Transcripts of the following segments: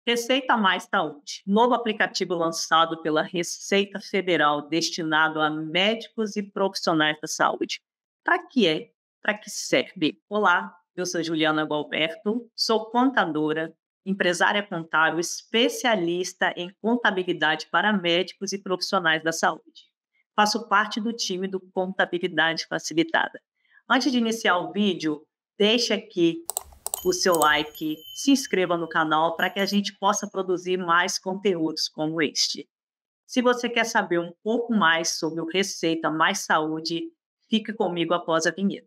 Receita Mais Saúde, novo aplicativo lançado pela Receita Federal destinado a médicos e profissionais da saúde. Para que é? Para que serve? Olá, eu sou Juliana Gualberto, sou contadora, empresária contábil, especialista em contabilidade para médicos e profissionais da saúde. Faço parte do time do Contabilidade Facilitada. Antes de iniciar o vídeo, deixe aqui o seu like, se inscreva no canal para que a gente possa produzir mais conteúdos como este. Se você quer saber um pouco mais sobre o Receita Mais Saúde, fique comigo após a vinheta.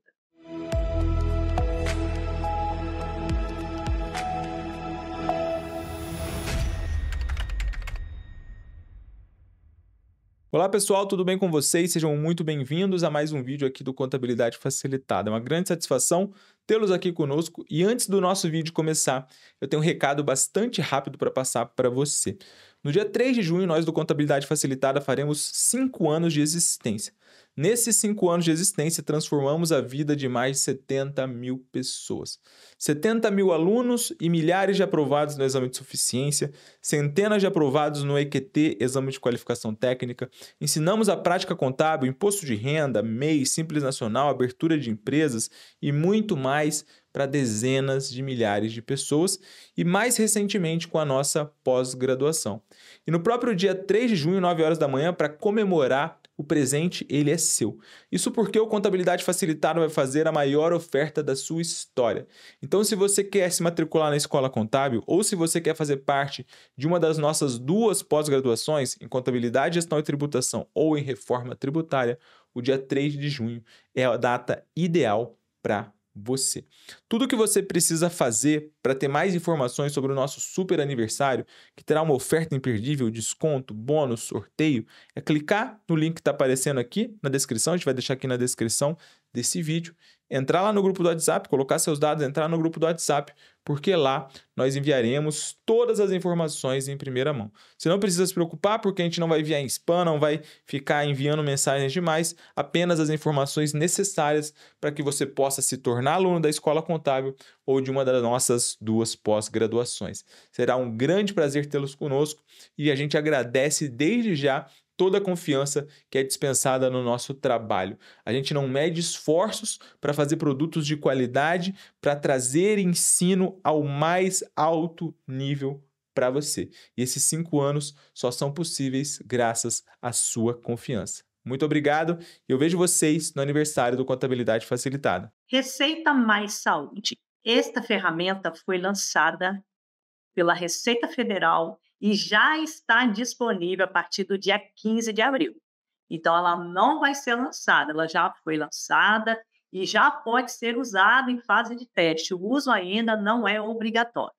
Olá pessoal, tudo bem com vocês? Sejam muito bem-vindos a mais um vídeo aqui do Contabilidade Facilitada. É uma grande satisfação tê-los aqui conosco e antes do nosso vídeo começar, eu tenho um recado bastante rápido para passar para você. No dia 3 de junho, nós do Contabilidade Facilitada faremos 5 anos de existência. Nesses 5 anos de existência, transformamos a vida de mais de 70 mil pessoas. 70 mil alunos e milhares de aprovados no exame de suficiência, centenas de aprovados no EQT, Exame de Qualificação Técnica. Ensinamos a prática contábil, imposto de renda, MEI, Simples Nacional, abertura de empresas e muito mais para dezenas de milhares de pessoas e mais recentemente com a nossa pós-graduação. E no próprio dia 3 de junho, 9 horas da manhã, para comemorar o presente, ele é seu. Isso porque o Contabilidade Facilitada vai fazer a maior oferta da sua história. Então, se você quer se matricular na Escola Contábil ou se você quer fazer parte de uma das nossas 2 pós-graduações em Contabilidade, Gestão e Tributação ou em Reforma Tributária, o dia 3 de junho é a data ideal para você. Tudo o que você precisa fazer para ter mais informações sobre o nosso super aniversário, que terá uma oferta imperdível, desconto, bônus, sorteio, é clicar no link que está aparecendo aqui na descrição, a gente vai deixar aqui na descrição desse vídeo, entrar lá no grupo do WhatsApp, colocar seus dados, entrar no grupo do WhatsApp, porque lá nós enviaremos todas as informações em primeira mão. Você não precisa se preocupar, porque a gente não vai enviar em spam, não vai ficar enviando mensagens demais, apenas as informações necessárias para que você possa se tornar aluno da Escola Contábil ou de uma das nossas 2 pós-graduações. Será um grande prazer tê-los conosco e a gente agradece desde já toda a confiança que é dispensada no nosso trabalho. A gente não mede esforços para fazer produtos de qualidade, para trazer ensino ao mais alto nível para você. E esses 5 anos só são possíveis graças à sua confiança. Muito obrigado e eu vejo vocês no aniversário do Contabilidade Facilitada. Receita Mais Saúde. Esta ferramenta foi lançada pela Receita Federal e já está disponível a partir do dia 15 de abril. Então, ela não vai ser lançada, ela já foi lançada e já pode ser usada em fase de teste. O uso ainda não é obrigatório.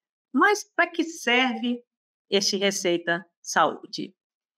Mas para que serve este Receita Saúde?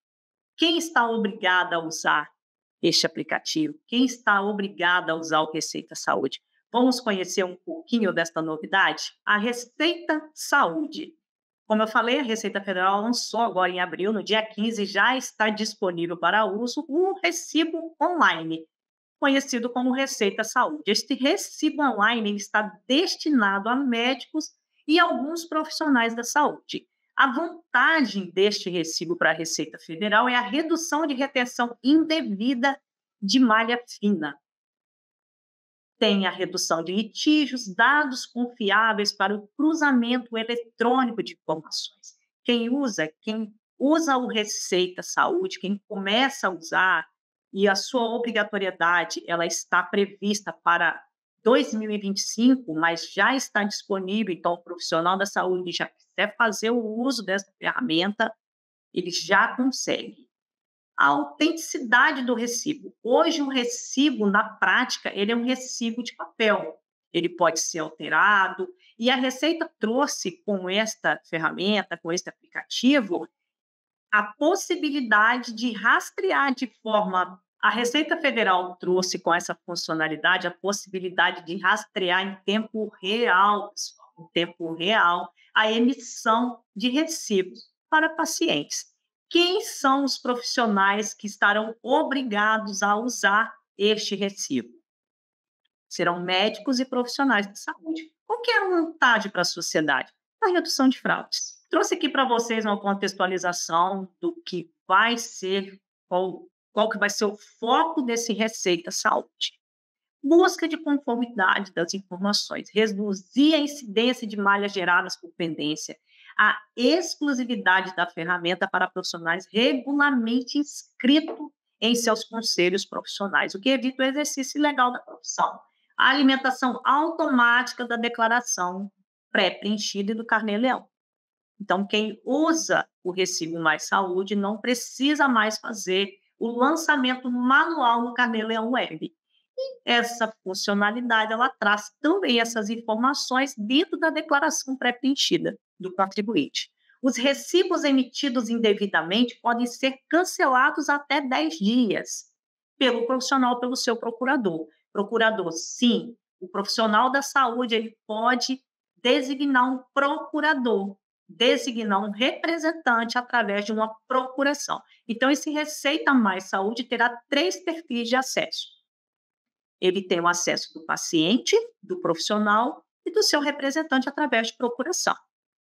Quem está obrigado a usar este aplicativo? Quem está obrigado a usar o Receita Saúde? Vamos conhecer um pouquinho desta novidade? A Receita Saúde. Como eu falei, a Receita Federal lançou agora em abril, no dia 15, já está disponível para uso o recibo online, conhecido como Receita Saúde. Este recibo online ele está destinado a médicos e alguns profissionais da saúde. A vantagem deste recibo para a Receita Federal é a redução de retenção indevida de malha fina. Tem a redução de litígios, dados confiáveis para o cruzamento eletrônico de informações. Quem usa o Receita Saúde, quem começa a usar, e a sua obrigatoriedade ela está prevista para 2025, mas já está disponível, então o profissional da saúde já quiser fazer o uso dessa ferramenta, ele já consegue. A autenticidade do recibo. Hoje, o recibo, na prática, ele é um recibo de papel. Ele pode ser alterado. E a Receita trouxe com esta ferramenta, com este aplicativo, a possibilidade de rastrear de forma. A Receita Federal trouxe com essa funcionalidade a possibilidade de rastrear em tempo real, pessoal, em tempo real, a emissão de recibos para pacientes. Quem são os profissionais que estarão obrigados a usar este recibo? Serão médicos e profissionais de saúde. Qual que é a vantagem para a sociedade? A redução de fraudes. Trouxe aqui para vocês uma contextualização do que vai ser, qual que vai ser o foco desse Receita Saúde. Busca de conformidade das informações, reduzir a incidência de malhas geradas por pendência, a exclusividade da ferramenta para profissionais regularmente inscritos em seus conselhos profissionais, o que evita o exercício ilegal da profissão. A alimentação automática da declaração pré-preenchida e do carnê-leão. Então, quem usa o Recibo Mais Saúde não precisa mais fazer o lançamento manual no Carnê-Leão Web. Essa funcionalidade, ela traz também essas informações dentro da declaração pré-preenchida do contribuinte. Os recibos emitidos indevidamente podem ser cancelados até 10 dias pelo profissional, pelo seu procurador. Procurador, sim, o profissional da saúde, ele pode designar um procurador, designar um representante através de uma procuração. Então, esse Receita Mais Saúde terá 3 perfis de acesso. Ele tem o acesso do paciente, do profissional e do seu representante através de procuração.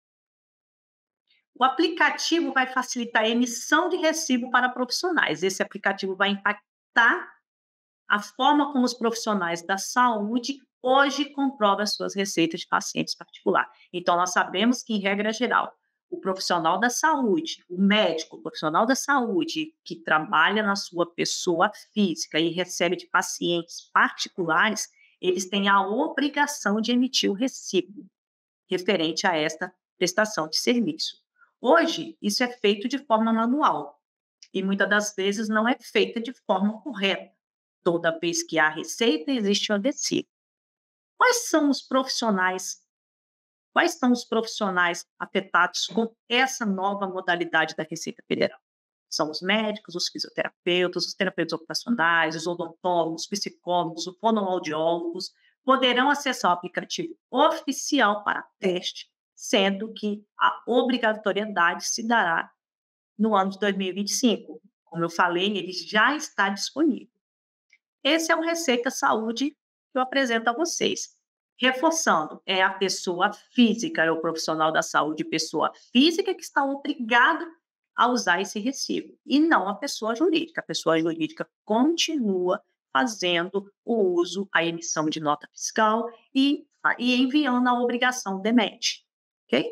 O aplicativo vai facilitar a emissão de recibo para profissionais. Esse aplicativo vai impactar a forma como os profissionais da saúde hoje comprovam as suas receitas de pacientes particulares. Então, nós sabemos que, em regra geral, o profissional da saúde, o médico, o profissional da saúde que trabalha na sua pessoa física e recebe de pacientes particulares, eles têm a obrigação de emitir o recibo referente a esta prestação de serviço. Hoje, isso é feito de forma manual e muitas das vezes não é feita de forma correta. Toda vez que há receita, existe o recibo. Quais são os profissionais afetados com essa nova modalidade da Receita Federal? São os médicos, os fisioterapeutas, os terapeutas ocupacionais, os odontólogos, os psicólogos, os fonoaudiólogos, poderão acessar o aplicativo oficial para teste, sendo que a obrigatoriedade se dará no ano de 2025. Como eu falei, ele já está disponível. Esse é o Receita Saúde que eu apresento a vocês. Reforçando, é a pessoa física, é o profissional da saúde, pessoa física que está obrigado a usar esse recibo, e não a pessoa jurídica. A pessoa jurídica continua fazendo o uso, a emissão de nota fiscal e enviando a obrigação DEMET, ok?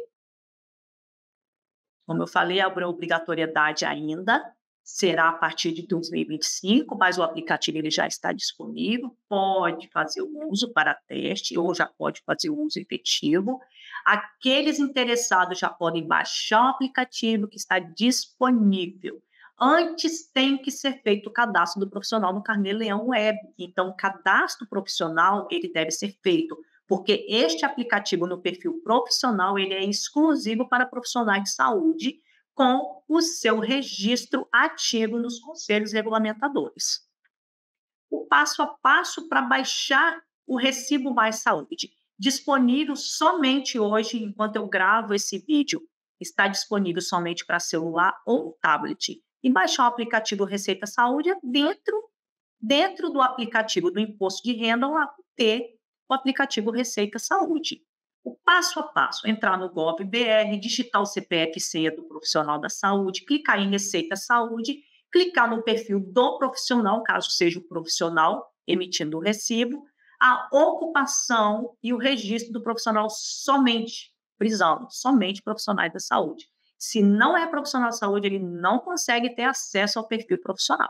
Como eu falei, a obrigatoriedade ainda será a partir de 2025, mas o aplicativo ele já está disponível, pode fazer o uso para teste ou já pode fazer o uso efetivo. Aqueles interessados já podem baixar o aplicativo que está disponível. Antes tem que ser feito o cadastro do profissional no Carnê-Leão Web. Então, o cadastro profissional ele deve ser feito, porque este aplicativo no perfil profissional ele é exclusivo para profissionais de saúde com o seu registro ativo nos conselhos regulamentadores. O passo a passo para baixar o Recibo Mais Saúde, disponível somente hoje, enquanto eu gravo esse vídeo, está disponível somente para celular ou tablet. E baixar o aplicativo Receita Saúde é dentro do aplicativo do Imposto de Renda, lá ter o aplicativo Receita Saúde. O passo a passo, entrar no Gov.br, digitar o CPF e senha do profissional da saúde, clicar em Receita Saúde, clicar no perfil do profissional, caso seja o profissional emitindo o recibo, a ocupação e o registro do profissional somente, frisando, somente profissionais da saúde. Se não é profissional da saúde, ele não consegue ter acesso ao perfil profissional.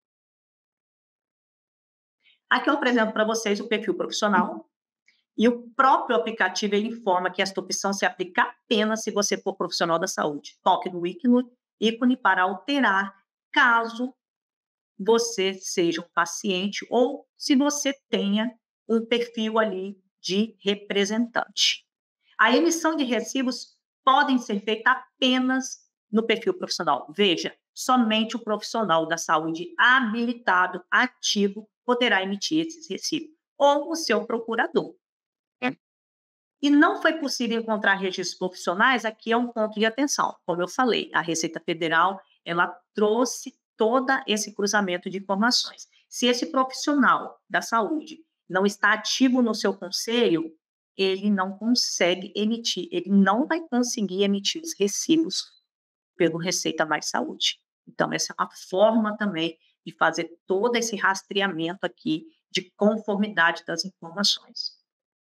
Aqui eu apresento para vocês o perfil profissional. E o próprio aplicativo ele informa que esta opção se aplica apenas se você for profissional da saúde. Toque no ícone para alterar, caso você seja um paciente ou se você tenha um perfil ali de representante. A emissão de recibos podem ser feita apenas no perfil profissional. Veja, somente o profissional da saúde habilitado, ativo, poderá emitir esses recibos, ou o seu procurador. E não foi possível encontrar registros profissionais, aqui é um ponto de atenção. Como eu falei, a Receita Federal, ela trouxe todo esse cruzamento de informações. Se esse profissional da saúde não está ativo no seu conselho, ele não consegue emitir, ele não vai conseguir emitir os recibos pelo Receita Mais Saúde. Então, essa é uma forma também de fazer todo esse rastreamento aqui de conformidade das informações.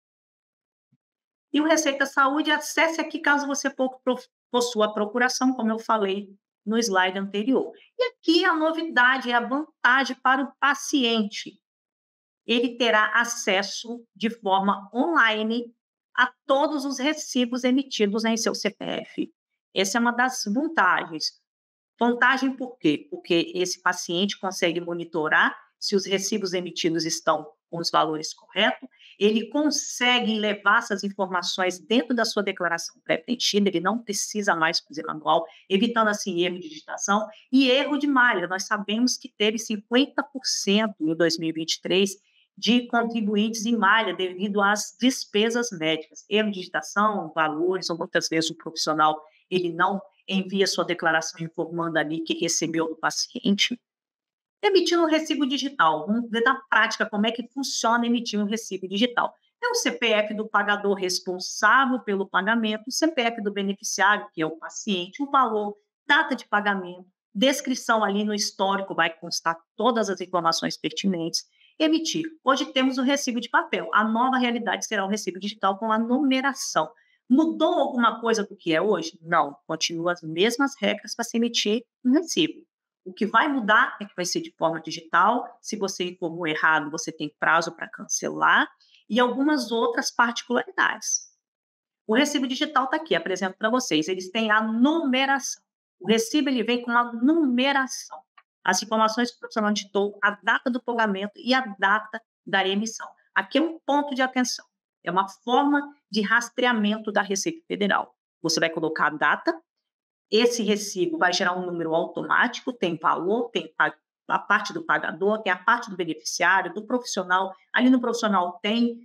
E o Receita Saúde, acesse aqui caso você possua a procuração, como eu falei no slide anterior. E aqui a novidade é a vantagem para o paciente. Ele terá acesso de forma online a todos os recibos emitidos em seu CPF. Essa é uma das vantagens. Vantagem por quê? Porque esse paciente consegue monitorar se os recibos emitidos estão com os valores corretos, ele consegue levar essas informações dentro da sua declaração pré-preenchida, ele não precisa mais fazer manual, evitando assim erro de digitação e erro de malha. Nós sabemos que teve 50% em 2023 de contribuintes em malha devido às despesas médicas, erro de digitação, valores, ou muitas vezes o profissional ele não envia sua declaração informando ali que recebeu do paciente. Emitindo um recibo digital. Vamos ver na prática como é que funciona emitir um recibo digital. É o CPF do pagador responsável pelo pagamento, o CPF do beneficiário, que é o paciente, o valor, data de pagamento, descrição ali no histórico, vai constar todas as informações pertinentes. Emitir. Hoje temos o recibo de papel. A nova realidade será o recibo digital com a numeração. Mudou alguma coisa do que é hoje? Não. Continuam as mesmas regras para se emitir um recibo. O que vai mudar é que vai ser de forma digital. Se você informou errado, você tem prazo para cancelar e algumas outras particularidades. O recibo digital está aqui, apresento para vocês. Eles têm a numeração. O recibo ele vem com uma numeração. As informações que o profissional digitou, a data do pagamento e a data da emissão. Aqui é um ponto de atenção. É uma forma de rastreamento da Receita Federal. Você vai colocar a data, esse recibo vai gerar um número automático, tem valor, tem a parte do pagador, tem a parte do beneficiário, do profissional. Ali no profissional tem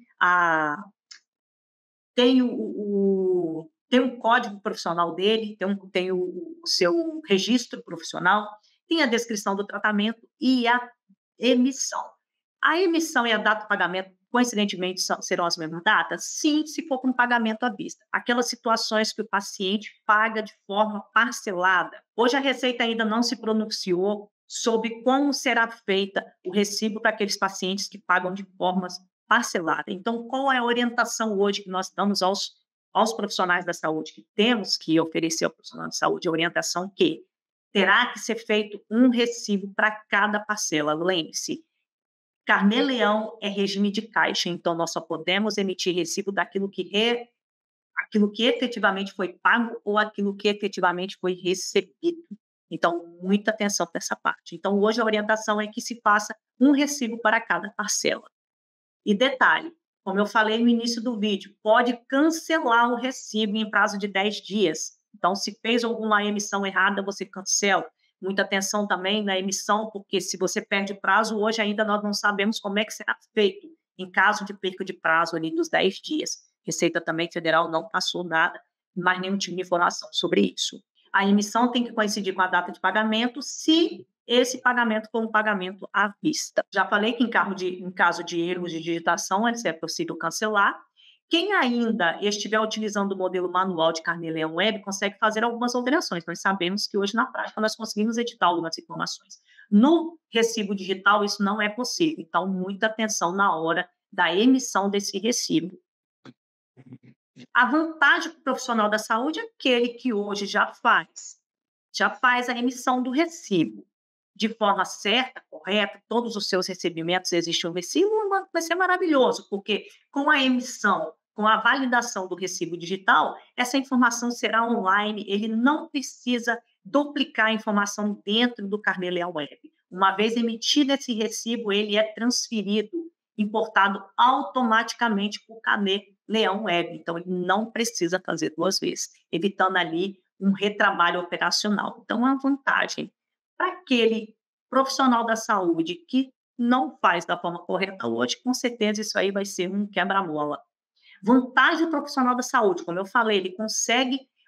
o código profissional dele, tem o seu registro profissional, tem a descrição do tratamento e a emissão. A emissão e a data do pagamento, coincidentemente, serão as mesmas datas? Sim, se for com pagamento à vista. Aquelas situações que o paciente paga de forma parcelada. Hoje a Receita ainda não se pronunciou sobre como será feita o recibo para aqueles pacientes que pagam de forma parcelada. Então, qual é a orientação hoje que nós damos aos profissionais da saúde, que temos que oferecer ao profissional de saúde? A orientação que terá que ser feito um recibo para cada parcela. Lembre-se, Carnê-Leão é regime de caixa, então nós só podemos emitir recibo daquilo que efetivamente foi pago ou aquilo que efetivamente foi recebido. Então, muita atenção nessa parte. Então, hoje a orientação é que se faça um recibo para cada parcela. E detalhe, como eu falei no início do vídeo, pode cancelar o recibo em prazo de 10 dias. Então, se fez alguma emissão errada, você cancela. Muita atenção também na emissão, porque se você perde prazo, hoje ainda nós não sabemos como é que será feito em caso de perca de prazo ali dos 10 dias. Receita também Federal não passou nada, mais nenhum tipo de informação sobre isso. A emissão tem que coincidir com a data de pagamento, se esse pagamento for um pagamento à vista. Já falei que em caso de erros de digitação, é possível cancelar. Quem ainda estiver utilizando o modelo manual de Carnê-Leão Web consegue fazer algumas alterações. Nós sabemos que hoje, na prática, nós conseguimos editar algumas informações. No recibo digital, isso não é possível. Então, muita atenção na hora da emissão desse recibo. A vantagem para o profissional da saúde é aquele que hoje já faz a emissão do recibo de forma certa, correta, todos os seus recebimentos existem um recibo, vai ser maravilhoso, porque com a emissão, com a validação do recibo digital, essa informação será online, ele não precisa duplicar a informação dentro do Carnê-Leão Web. Uma vez emitido esse recibo, ele é transferido, importado automaticamente para o Carnê-Leão Web, então ele não precisa fazer duas vezes, evitando ali um retrabalho operacional. Então, é uma vantagem. Para aquele profissional da saúde que não faz da forma correta hoje, com certeza isso aí vai ser um quebra-mola. Vantagem do profissional da saúde, como eu falei, ele consegue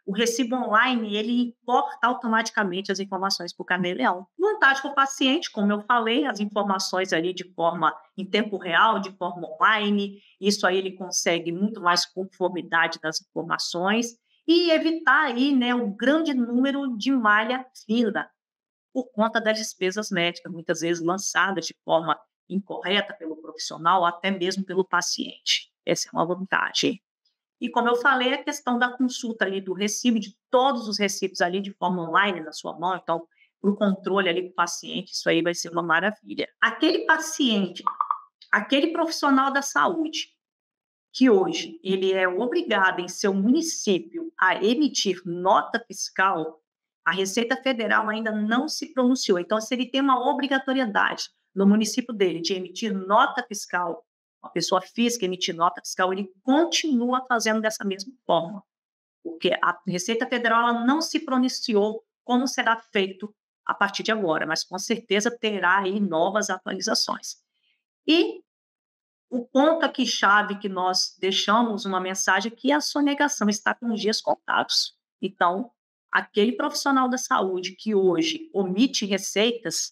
o recibo online, ele importa automaticamente as informações para o Cameleão. Vantagem para o paciente, como eu falei, as informações ali de forma em tempo real, de forma online, isso aí ele consegue muito mais conformidade das informações e evitar aí, né, o grande número de malha fina por conta das despesas médicas, muitas vezes lançadas de forma incorreta pelo profissional, ou até mesmo pelo paciente. Essa é uma vantagem. E como eu falei, a questão da consulta ali do recibo, de todos os recibos ali de forma online na sua mão, então, para o controle ali do paciente, isso aí vai ser uma maravilha. Aquele paciente, aquele profissional da saúde, que hoje ele é obrigado em seu município a emitir nota fiscal, a Receita Federal ainda não se pronunciou. Então, se ele tem uma obrigatoriedade no município dele de emitir nota fiscal, uma pessoa física emitir nota fiscal, ele continua fazendo dessa mesma forma, porque a Receita Federal ela não se pronunciou como será feito a partir de agora, mas com certeza terá aí novas atualizações. E o ponto aqui chave que nós deixamos uma mensagem é que a sonegação está com os dias contados. Então, aquele profissional da saúde que hoje omite receitas,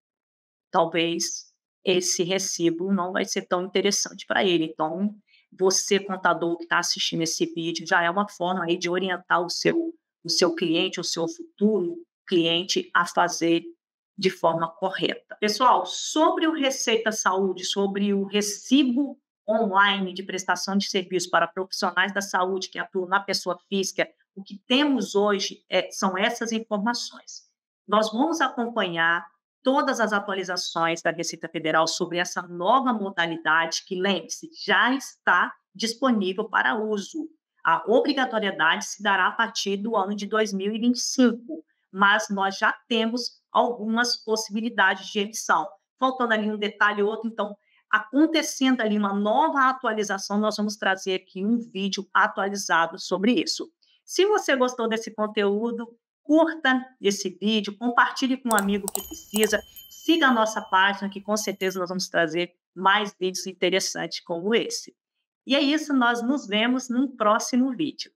talvez esse recibo não vai ser tão interessante para ele. Então, você, contador que está assistindo esse vídeo, já é uma forma aí de orientar o seu cliente, o seu futuro cliente a fazer de forma correta. Pessoal, sobre o Receita Saúde, sobre o recibo online de prestação de serviço para profissionais da saúde que atuam na pessoa física, o que temos hoje são essas informações. Nós vamos acompanhar todas as atualizações da Receita Federal sobre essa nova modalidade que, lembre-se, já está disponível para uso. A obrigatoriedade se dará a partir do ano de 2025, mas nós já temos algumas possibilidades de emissão. Faltando ali um detalhe ou outro, então, acontecendo ali uma nova atualização, nós vamos trazer aqui um vídeo atualizado sobre isso. Se você gostou desse conteúdo, curta esse vídeo, compartilhe com um amigo que precisa, siga a nossa página, que com certeza nós vamos trazer mais vídeos interessantes como esse. E é isso, nós nos vemos no próximo vídeo.